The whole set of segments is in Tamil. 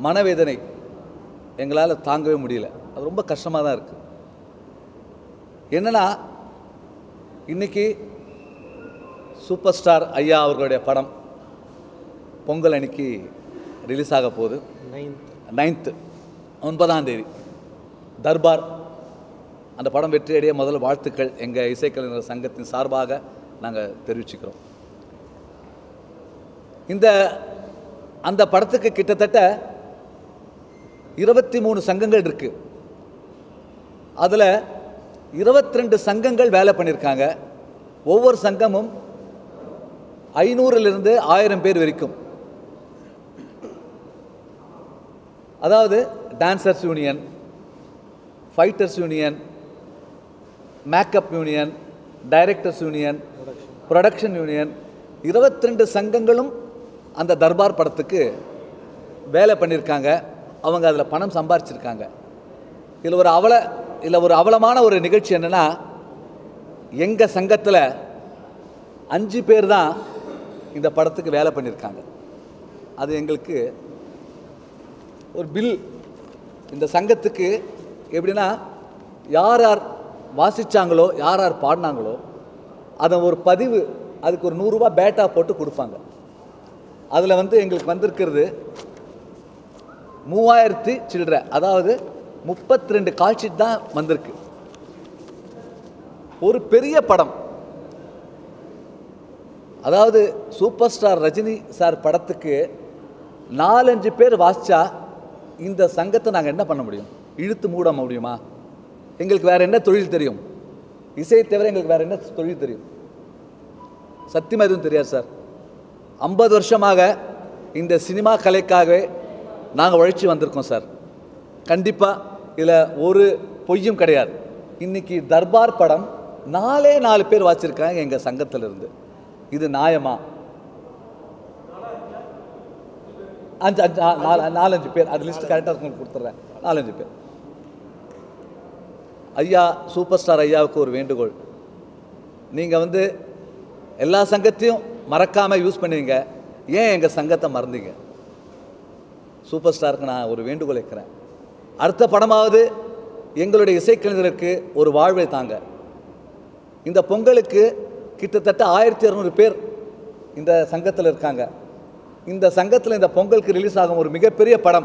மனவேதனை எங்களால் தாங்கவே முடியல. அது ரொம்ப கஷ்டமாக தான் இருக்குது. என்னென்னா, இன்றைக்கி சூப்பர் ஸ்டார் ஐயா அவர்களுடைய படம் பொங்கல் அன்னைக்கு ரிலீஸ் ஆக போகுது. 9ஆம் தேதி தர்பார். அந்த படம் வெற்றியடைய முதல்ல வாழ்த்துக்கள் எங்கள் இசைக்கலைஞர் சங்கத்தின் சார்பாக நாங்கள் தெரிவிச்சுக்கிறோம். அந்த படத்துக்கு கிட்டத்தட்ட 23 சங்கங்கள் இருக்குது. அதில் 22 சங்கங்கள் வேலை பண்ணியிருக்காங்க. ஒவ்வொரு சங்கமும் 500லிருந்து 1000 பேர் வரைக்கும். அதாவது dancers union, fighters union, makeup union, directors union, production union, 22 சங்கங்களும் அந்த தர்பார் படத்துக்கு வேலை பண்ணியிருக்காங்க. அவங்க அதில் பணம் சம்பாரிச்சிருக்காங்க. இதில் ஒரு அவலமான ஒரு நிகழ்ச்சி என்னென்னா, எங்கள் சங்கத்தில் 5 பேர் தான் இந்த படத்துக்கு வேலை பண்ணியிருக்காங்க. அது எங்களுக்கு ஒரு பில். இந்த சங்கத்துக்கு எப்படின்னா, யார் யார் வாசித்தாங்களோ, யார் யார் பாடினாங்களோ, அதை ஒரு பதிவு, அதுக்கு ஒரு 100 ரூபா பேட்டா போட்டு கொடுப்பாங்க. அதில் எங்களுக்கு வந்திருக்கிறது 3000 சில்லற, அதாவது 32 கால் ஷீட் தான் வந்திருக்கு. ஒரு பெரிய படம், அதாவது சூப்பர் ஸ்டார் ரஜினி சார் படத்துக்கு 4-5 பேர் வாசித்தா இந்த சங்கத்தை நாங்கள் என்ன பண்ண முடியும்? இழுத்து மூட முடியுமா? எங்களுக்கு வேறு என்ன தொழில் தெரியும்? இசையை தவிர எங்களுக்கு வேறு என்ன தொழில் தெரியும்? சத்தியமாக எதுவும் தெரியாது சார். 50 வருஷமாக இந்த சினிமா கலைக்காகவே நாங்கள் உழைச்சி வந்திருக்கோம் சார். கண்டிப்பாக இதில் ஒரு பொய்யும் கிடையாது. இன்றைக்கி தர்பார் படம் 4 பேர் வாசிச்சிருக்காங்க எங்கள் சங்கத்தில் இருந்து. இது நியாயமா? 4-5 பேர், அது லிஸ்ட் கரெக்டாக உங்களுக்கு கொடுத்துட்றேன். 4-5 பேர். ஐயா சூப்பர் ஸ்டார் ஐயாவுக்கு ஒரு வேண்டுகோள். நீங்கள் எல்லா சங்கத்தையும் மறக்காமல் யூஸ் பண்ணுவீங்க, ஏன் எங்கள் சங்கத்தை மறந்தீங்க? சூப்பர் ஸ்டாருக்கு நான் ஒரு வேண்டுகோள் வைக்கிறேன். அடுத்த படமாவது எங்களுடைய இசைக்கலைஞருக்கு ஒரு வாழ்வை தாங்க. இந்த பொங்கலுக்கு கிட்டத்தட்ட 1200 பேர் இந்த சங்கத்தில் இருக்காங்க. இந்த சங்கத்தில் இந்த பொங்கலுக்கு ரிலீஸ் ஆகும் ஒரு மிகப்பெரிய படம்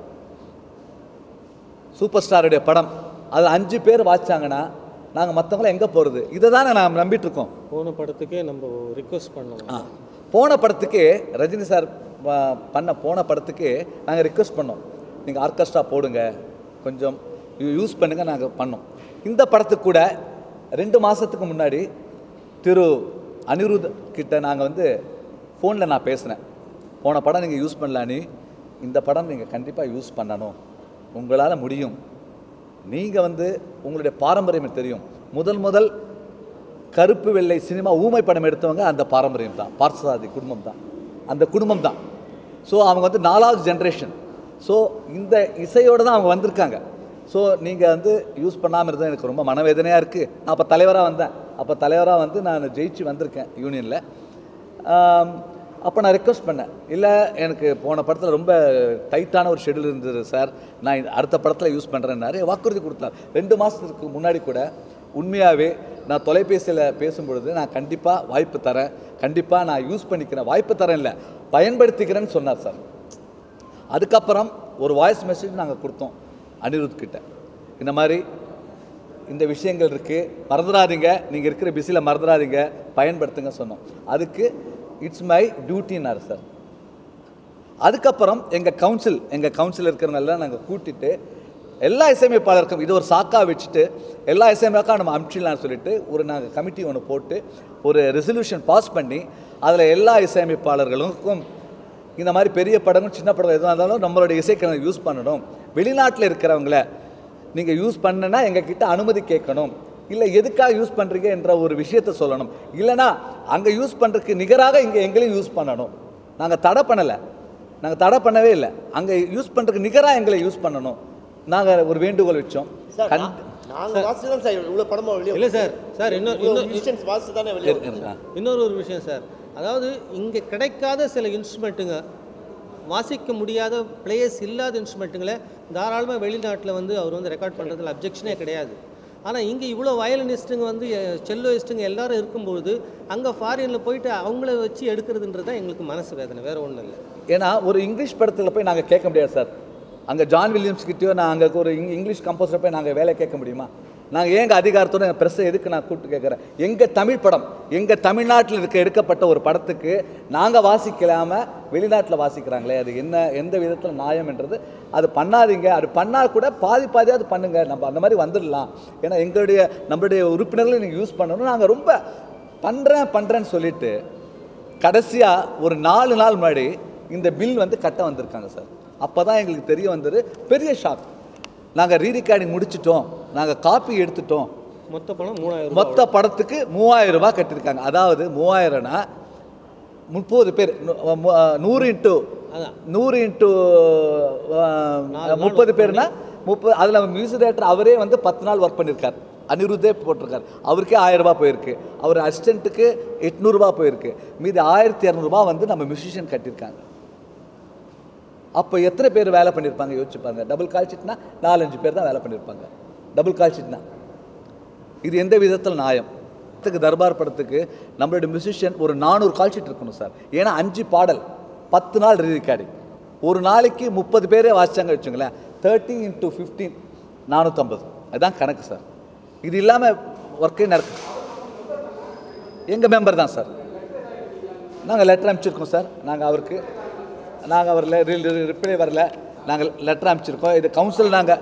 சூப்பர் ஸ்டாருடைய படம். அது 5 பேர் வாசிச்சாங்கன்னா நாங்கள் மற்றவங்களாம் எங்கே போகிறது? இதை தானே நான் நம்பிட்டுருக்கோம். போன படத்துக்கே நம்ம ரிக்வெஸ்ட் பண்ணோம். போன படத்துக்கே ரஜினி சார் பண்ண போன படத்துக்கே நாங்கள் ரிக்வெஸ்ட் பண்ணோம், நீங்கள் ஆர்கெஸ்ட்ரா போடுங்க, கொஞ்சம் யூஸ் பண்ணுங்கள். நாங்கள் பண்ணோம். இந்த படத்துக்கு கூட 2 மாதத்துக்கு முன்னாடி திரு அனிருத் கிட்ட நாங்கள் ஃபோனில் நான் பேசினேன். போன படம் நீங்கள் யூஸ் பண்ணலான்னு, இந்த படம் நீங்கள் கண்டிப்பாக யூஸ் பண்ணணும், உங்களால் முடியும். நீங்கள் உங்களுடைய பாரம்பரியம் தெரியும். முதல் கருப்பு வெள்ளை சினிமா ஊமை படம் எடுத்தவங்க அந்த பாரம்பரியம் தான், பார்த்தசாரதி குடும்பம் தான், அந்த குடும்பம் தான். ஸோ அவங்க 4வது ஜென்ரேஷன். ஸோ இந்த இசையோடு தான் அவங்க வந்திருக்காங்க. ஸோ நீங்கள் யூஸ் பண்ணாமல் இருந்தால் எனக்கு ரொம்ப மனவேதனையாக இருக்குது. நான் அப்போ தலைவராக வந்தேன். அப்போ தலைவராக நான் ஜெயிச்சு வந்திருக்கேன் யூனியனில். அப்போ நான் ரெக்வஸ்ட் பண்ணேன், இல்லை எனக்கு போன படத்தில் ரொம்ப டைட்டான ஒரு ஷெடியூல் இருந்தது சார், நான் அடுத்த படத்தில் யூஸ் பண்ணுறேன்னாரு. வாக்குறுதி கொடுத்தார். 2 மாதத்துக்கு முன்னாடி கூட உண்மையாகவே நான் தொலைபேசியில் பேசும்பொழுது, நான் கண்டிப்பாக வாய்ப்பு தரேன், கண்டிப்பாக நான் யூஸ் பண்ணிக்கிறேன், வாய்ப்பு தரேன் இல்லை பயன்படுத்திக்கிறேன்னு சொன்னார் சார். அதுக்கப்புறம் ஒரு வாய்ஸ் மெசேஜ் நாங்கள் கொடுத்தோம் அனிருத் கிட்ட, இந்த மாதிரி இந்த விஷயங்கள் இருக்குது, மறந்துடாதீங்க, நீங்கள் இருக்கிற பிஸியில் மறந்துடாதீங்க, பயன்படுத்துங்க சொன்னோம். அதுக்கு இட்ஸ் மை டியூட்டின்னாரு சார். அதுக்கப்புறம் எங்கள் கவுன்சில் இருக்கிறவங்கெல்லாம் நாங்கள் கூட்டிட்டு எல்லா இசையமைப்பாளருக்கும் இது ஒரு சாக்காக வச்சுட்டு எல்லா இசையமைப்பாளருக்கும் நம்ம அனுப்பிச்சிடலான்னு சொல்லிட்டு நாங்கள் கமிட்டி ஒன்று போட்டு ஒரு ரெசல்யூஷன் பாஸ் பண்ணி, அதில் எல்லா இசையமைப்பாளர்களுக்கும் இந்த மாதிரி பெரிய படங்கள் சின்ன படம் எதுவாக இருந்தாலும் நம்மளுடைய இசைக்கலைஞர் யூஸ் பண்ணணும், வெளிநாட்டில் இருக்கிறவங்கள நீங்கள் யூஸ் பண்ணுன்னா எங்ககிட்ட அனுமதி கேட்கணும், இல்லை எதுக்காக யூஸ் பண்ணுறீங்க என்ற ஒரு விஷயத்தை சொல்லணும், இல்லைனா அங்கே யூஸ் பண்ணுறதுக்கு நிகராக இங்கே எங்களையும் யூஸ் பண்ணணும். நாங்கள் தடை பண்ணவே இல்லை, அங்கே யூஸ் பண்ணுறதுக்கு நிகராக எங்களை யூஸ் பண்ணணும். நாங்கள் ஒரு வேண்டுகோள் வச்சோம். இல்லை சார் இன்னொரு விஷயம் சார், அதாவது இங்கே கிடைக்காத சில இன்ஸ்ட்ருமெண்ட்டுங்க வாசிக்க முடியாத பிளேயர்ஸ் இல்லாத இன்ஸ்ட்ருமெண்ட்டுங்களை தாராளமாக வெளிநாட்டில் வந்து அவர் வந்து ரெக்கார்ட் பண்ணுறதுல அப்ஜெக்ஷனே கிடையாது. ஆனால் இங்கே இவ்வளோ வயலினிஸ்ட்டுங்க வந்து செல்லோயிஸ்ட்டுங்க எல்லாரும் இருக்கும்பொழுது அங்கே ஃபாரினில் போயிட்டு அவங்கள வச்சு எடுக்கிறதுன்றது தான் எங்களுக்கு மனசு வேதனை, வேறு ஒன்றும் இல்லை. ஏன்னா ஒரு இங்கிலீஷ் படத்தில் போய் நாங்கள் கேட்க முடியாது சார். அங்கே ஜான் வில்லியம்ஸ் கிட்டேயோ நான் அங்கே ஒரு இங்கிலீஷ் கம்போசரை போய் நாங்கள் வேலை கேட்க முடியுமா? நாங்கள் ஏங்க அதிகாரத்தோடு எங்கள் ப்ரெஸ்ஸை எதுக்கு நான் கூப்பிட்டு கேட்குறேன்? எங்கள் தமிழ் படம், எங்கள் தமிழ்நாட்டில் எடுக்கப்பட்ட ஒரு படத்துக்கு நாங்கள் வாசிக்கலாமல் வெளிநாட்டில் வாசிக்கிறாங்களே, அது என்ன எந்த விதத்தில் நியாயம்ன்றது? அது பண்ணாதீங்க. அது பண்ணால் கூட பாதியாவது பண்ணுங்கள். நம்ம அந்த மாதிரி வந்துடலாம். ஏன்னா நம்மளுடைய உறுப்பினர்களை நீங்கள் யூஸ் பண்ணணும். நாங்கள் ரொம்ப பண்ணுறேன்னு சொல்லிட்டு கடைசியாக ஒரு 4 நாள் முன்னாடி இந்த பில் வந்து கட்ட வந்திருக்காங்க சார். அப்போ தான் எங்களுக்கு தெரிய வந்தது, பெரிய ஷாக். நாங்கள் ரீரெக்கார்டிங் முடிச்சிட்டோம், நாங்கள் காப்பி எடுத்துட்டோம். மொத்த பணம் 3000, மொத்த படத்துக்கு 3000 ரூபாய் கட்டியிருக்காங்க. அதாவது 3000னா 30 பேர், 100 × 30 பேர்னா 30. அதில் மியூசிக் டைரக்டர் அவரே வந்து 10 நாள் ஒர்க் பண்ணியிருக்கார். அனிருத்தே போட்டிருக்காரு. அவருக்கே 1000 ரூபாய் போயிருக்கு. அவர் அசிஸ்டண்ட்டுக்கு 800 ரூபாய் போயிருக்கு. மீது 1200 ரூபாய் வந்து நம்ம மியூசிஷியன் கட்டியிருக்காங்க. அப்போ எத்தனை பேர் வேலை பண்ணியிருப்பாங்க யோசிச்சுப்பாங்க. டபுள் கால் ஷீட்னா 4-5 பேர் தான் வேலை பண்ணியிருப்பாங்க. டபுள் கால் ஷீட்னா இது எந்த விதத்தில் நியாயம்? தர்பார் படத்துக்கு நம்மளுடைய மியூசிஷியன் ஒரு 400 கால் ஷீட் இருக்கணும் சார். ஏன்னா 5 பாடல் 10 நாள் ரீரெக்கார்டிங். ஒரு நாளைக்கு 30 பேரே வாசிச்சாங்க வச்சுங்களேன். 30 × 15 450. அதுதான் கணக்கு சார். இது இல்லாமல் ஒர்க்கே நடக்கு. எங்கள் மெம்பர் தான் சார். நாங்கள் லெட்டர் அனுப்பிச்சிருக்கோம் சார். நாங்கள் அவர் ரிப்ளை வரல. நாங்கள் லெட்டர் அனுப்பிச்சிருக்கோம். இது கவுன்சில் நாங்கள்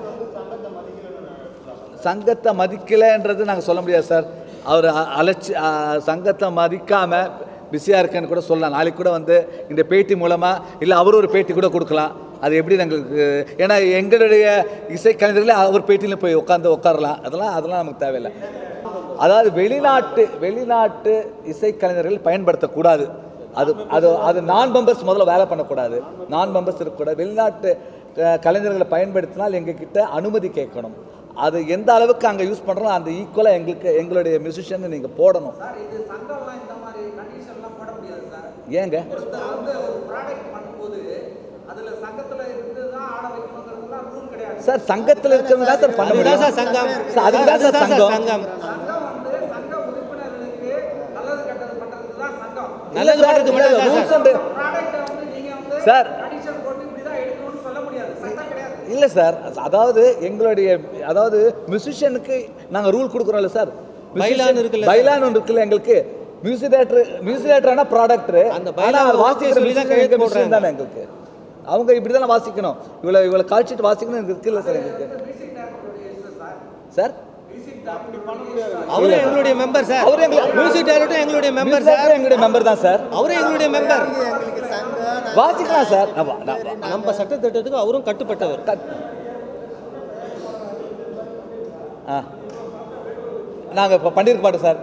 சங்கத்தை மதிக்கலைன்றது நாங்கள் சொல்ல முடியாது சார். அவர் சங்கத்தை மதிக்காமல் பிஸியாக இருக்கேன்னு கூட சொல்லலாம். நாளைக்கு கூட வந்து இந்த பேட்டி மூலமாக இல்லை அவர் ஒரு பேட்டி கூட கொடுக்கலாம். அது எப்படி எங்களுக்கு, ஏன்னா எங்களுடைய இசைக்கலைஞர்களே அவர் பேட்டியில் போய் உட்காரலாம். அதெல்லாம் நமக்கு தேவையில்லை. அதாவது வெளிநாட்டு இசைக்கலைஞர்கள் பயன்படுத்தக்கூடாது. அது நான் மெம்பர்ஸ் முதல்ல வேலை பண்ணக்கூடாது. நான் மெம்பர்ஸ் இருக்கக்கூடாது. வெளிநாட்டு கலைஞர்களை பயன்படுத்தினால் எங்ககிட்ட அனுமதி கேட்கணும். அது எந்த அளவுக்கு அங்கே யூஸ் பண்ணுறோம் அந்த ஈக்குவலாக எங்களுடைய மியூசிஷியன் நீங்கள் போடணும். ஏங்க சார் சங்கத்தில் இருக்கிறது தான் சார் பண்ண முடியும். அதுக்கு தான் சார் சங்கம். சார் இல்லை சார், அதாவது மியூசிஷியனுக்கு நாங்கள் ரூல் கொடுக்குறோம்ல சார். பைலான் ஒன்று இருக்குல்ல எங்களுக்கு. மியூசிக் டைரக்டர் ஆனால் ப்ராடக்டர் வாசிக்கிற தானே எங்களுக்கு. அவங்க இப்படி தானே வாசிக்கணும். இவ்வளோ கால் ஷீட் வாசிக்கணும் இருக்குல்ல சார் எங்களுக்கு. சார் அவரே எங்களுடைய மெம்பர் சார். அவரே மியூசிக் டைரக்டர் எங்களுடைய மெம்பர் சார். எங்களுடைய மெம்பர் தான் சார். அவரே எங்களுடைய மெம்பர். வாசிக்கலாம் சார். நம்ம சட்டத்திட்டத்துக்கு அவரும் கட்டுப்பட்டவர். நாங்கள் இப்போ பண்ணியிருக்க மாட்டோம் சார்.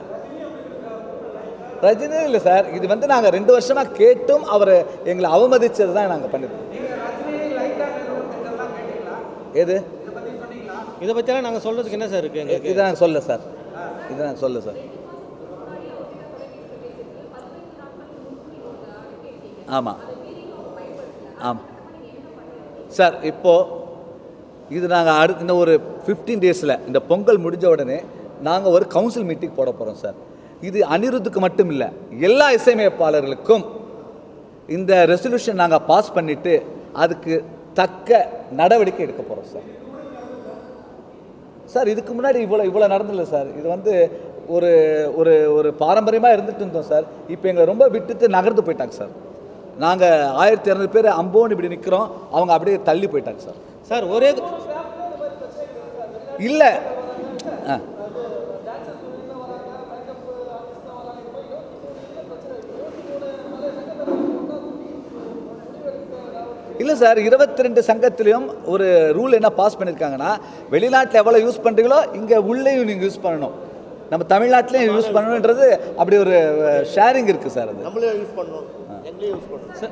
ரஜினி இல்லை சார். இது வந்து நாங்கள் 2 வருஷமாக கேட்டும் அவர் எங்களை அவமதிச்சது தான் நாங்கள் பண்ணியிருக்கோம். எது இதை பற்றிலாம் நாங்கள் சொல்கிறதுக்கு என்ன சார் இருக்குது எங்களுக்கு? இதை நாங்கள் சொல்ல சார். ஆமாம் சார். இப்போது இது நாங்கள் இன்னும் ஒரு 15 டேஸில் இந்த பொங்கல் முடிஞ்ச உடனே நாங்கள் ஒரு கவுன்சில் மீட்டிங் போட போகிறோம் சார். இது அனிருத்துக்கு மட்டும் இல்லை, எல்லா இசையமைப்பாளர்களுக்கும் இந்த ரெசல்யூஷன் நாங்கள் பாஸ் பண்ணிவிட்டு அதுக்கு தக்க நடவடிக்கை எடுக்க போகிறோம் சார். சார் இதுக்கு முன்னாடி இவ்வளோ நடந்தில்ல சார். இது வந்து ஒரு ஒரு ஒரு பாரம்பரியமாக இருந்துட்டு இருந்தோம் சார். இப்போ எங்களை ரொம்ப விட்டுட்டு நகர்ந்து போயிட்டாங்க சார். நாங்கள் 1200 பேர் அம்போன்னு இப்படி நிற்கிறோம், அவங்க அப்படியே தள்ளி போயிட்டாங்க சார். சார் ஒரே இல்லை இல்லை சார். 22 சங்கத்திலையும் ஒரு ரூல் என்ன பாஸ் பண்ணியிருக்காங்கன்னா, வெளிநாட்டில் எவ்வளோ யூஸ் பண்ணுறீங்களோ இங்கே உள்ளேயும் நீங்கள் யூஸ் பண்ணணும், நம்ம தமிழ்நாட்டிலையும் யூஸ் பண்ணணுன்றது அப்படி ஒரு ஷேரிங் இருக்குது சார். அது நம்மளே யூஸ் பண்ணணும், எங்களையும் யூஸ் பண்ணணும் சார்.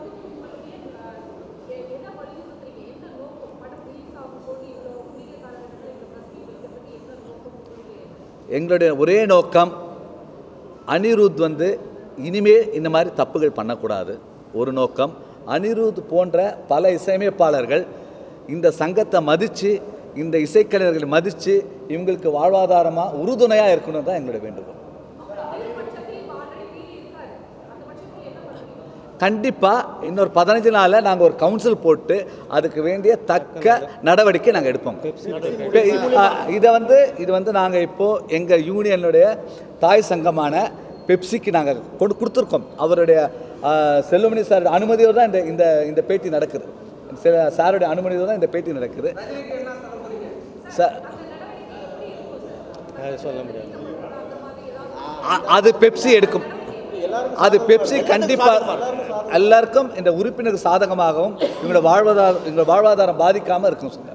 எங்களுடைய ஒரே நோக்கம் அனிருத் வந்து இனிமேல் இந்த மாதிரி தப்புகள் பண்ணக்கூடாது ஒரு நோக்கம். அனிருத் போன்ற பல இசையமைப்பாளர்கள் இந்த சங்கத்தை மதித்து, இந்த இசைக்கலைஞர்களை மதித்து இவங்களுக்கு வாழ்வாதாரமாக உறுதுணையாக இருக்கணும் தான் எங்களுடைய வேண்டுகோள். கண்டிப்பாக இன்னொரு 15 நாளில் நாங்கள் ஒரு கவுன்சில் போட்டு அதுக்கு வேண்டிய தக்க நடவடிக்கை நாங்கள் எடுப்போம். இது வந்து நாங்கள் இப்போது எங்கள் யூனியனுடைய தாய் சங்கமான பெப்சிக்கு நாங்கள் கொடுத்துருக்கோம். அவருடைய செல்வமணி சார் அனுமதியோடு தான் இந்த பேட்டி நடக்குது. சாருடைய அனுமதியோடு தான் இந்த பேட்டி நடக்குது. சார் சொல்ல முடியாது. அது பெப்சி எடுக்கும். அது பெப்சி கண்டிப்பாக எல்லாருக்கும் இந்த உறுப்பினருக்கு சாதகமாகவும் எங்களோட வாழ்வாதாரம் பாதிக்காமல் இருக்கும் சார்.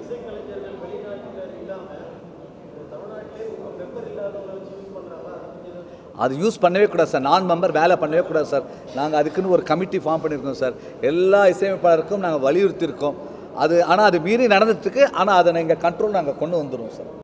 அது யூஸ் பண்ணவே கூடாது சார். நான் மெம்பர் வேலை பண்ணவே கூடாது சார். நாங்கள் அதுக்குன்னு ஒரு கமிட்டி ஃபார்ம் பண்ணியிருக்கோம் சார். எல்லா இசையமைப்பாளருக்கும் நாங்கள் வலியுறுத்தியிருக்கோம். ஆனால் அது மீறி நடந்துட்டுருக்கு. ஆனால் அதை எங்கள் கண்ட்ரோல் நாங்கள் கொண்டு வந்துடுவோம் சார்.